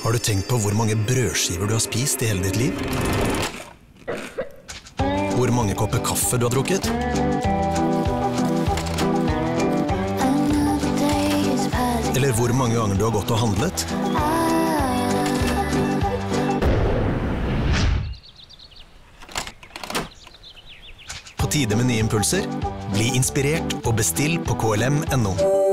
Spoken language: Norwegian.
Har du tenkt på hvor mange brødskiver du har spist i hele ditt liv? Hvor mange kopper kaffe du har drukket? Eller hvor mange ganger du har gått og handlet? På tide med nye impulser. Bli inspirert og bestill på KLM.no.